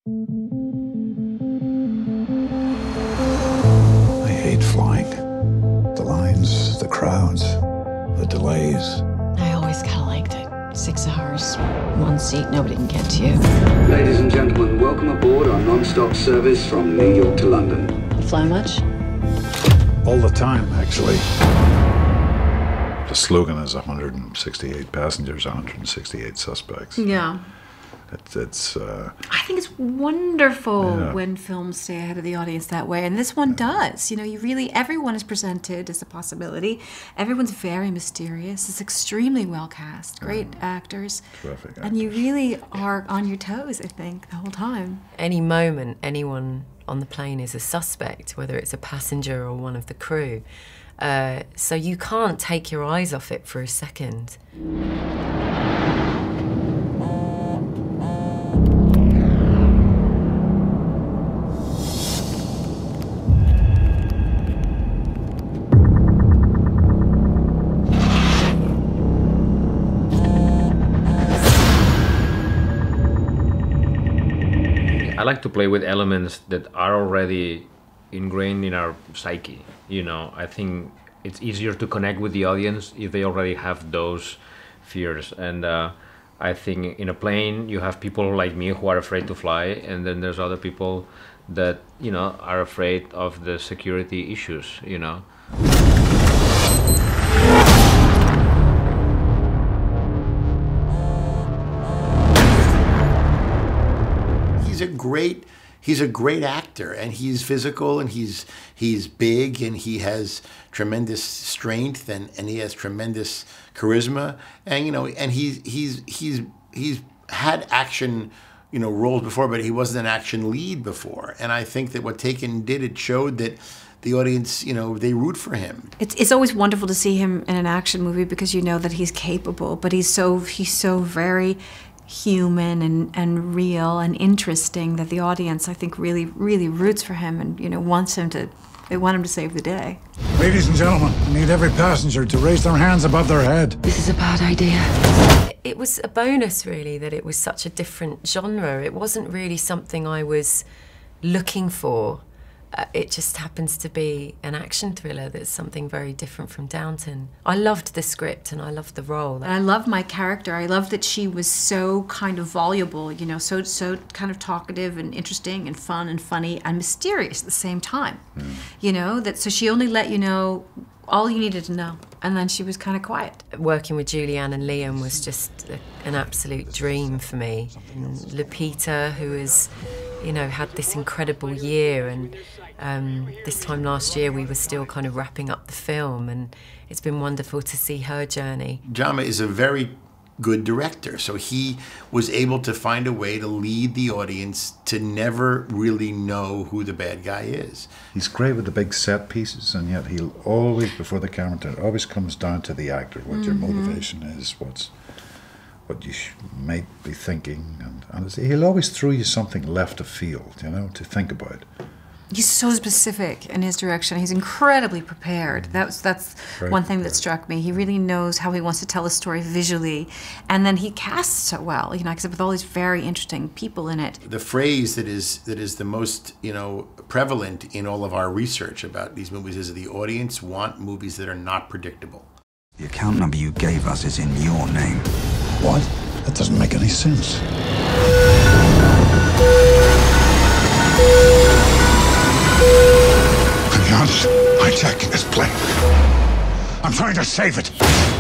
I hate flying. The lines, the crowds, the delays. I always kind of liked it. 6 hours, one seat, nobody can get to you. Ladies and gentlemen, welcome aboard our non-stop service from New York to London. Fly much? All the time, actually. The slogan is 168 passengers, 168 suspects. Yeah. It's I think it's wonderful Yeah. when films stay ahead of the audience that way, and this one does. You know, everyone is presented as a possibility. Everyone's very mysterious. It's extremely well cast. Great actors. terrific. And you really are on your toes, I think, the whole time. Any moment, anyone on the plane is a suspect, whether it's a passenger or one of the crew. So you can't take your eyes off it for a second. I like to play with elements that are already ingrained in our psyche. You know, I think it's easier to connect with the audience if they already have those fears. And I think in a plane, you have people like me who are afraid to fly, and then there's other people that, you know, are afraid of the security issues, you know. He's a great actor, and he's physical, and he's big, and he has tremendous strength, and he has tremendous charisma, and you know, and he's had action, you know, roles before, but he wasn't an action lead before. And I think that what Taken did, it showed that the audience, you know, they root for him. It's always wonderful to see him in an action movie because you know that he's capable, but he's so very human and real and interesting that the audience, I think, really roots for him and, you know, they want him to save the day. Ladies and gentlemen, I need every passenger to raise their hands above their head. This is a bad idea. It was a bonus, really, that it was such a different genre. It wasn't really something I was looking for. It just happens to be an action thriller that's something very different from Downton. I loved the script and I loved the role. And I love my character. I love that she was so kind of voluble, you know, so kind of talkative and interesting and fun and funny and mysterious at the same time. You know, so she only let you know all you needed to know, and then she was kind of quiet. Working with Julianne and Liam was just an absolute dream for me. And Lupita, who has, you know, had this incredible year, and this time last year we were still kind of wrapping up the film, and it's been wonderful to see her journey. Jama is a very good director, so he was able to find a way to lead the audience to never really know who the bad guy is. He's great with the big set pieces, and yet he'll always, before the camera, it always comes down to the actor, what your motivation is, what you might be thinking, and he'll always throw you something left of field, you know, to think about. He's so specific in his direction. He's incredibly prepared. That's one thing that struck me. He really knows how he wants to tell a story visually, and then he casts so well, you know, except with all these very interesting people in it. The phrase that is the most, you know, prevalent in all of our research about these movies is the audience want movies that are not predictable. The account number you gave us is in your name. What? That doesn't make any sense. I'm not hijacking this plane. I'm trying to save it.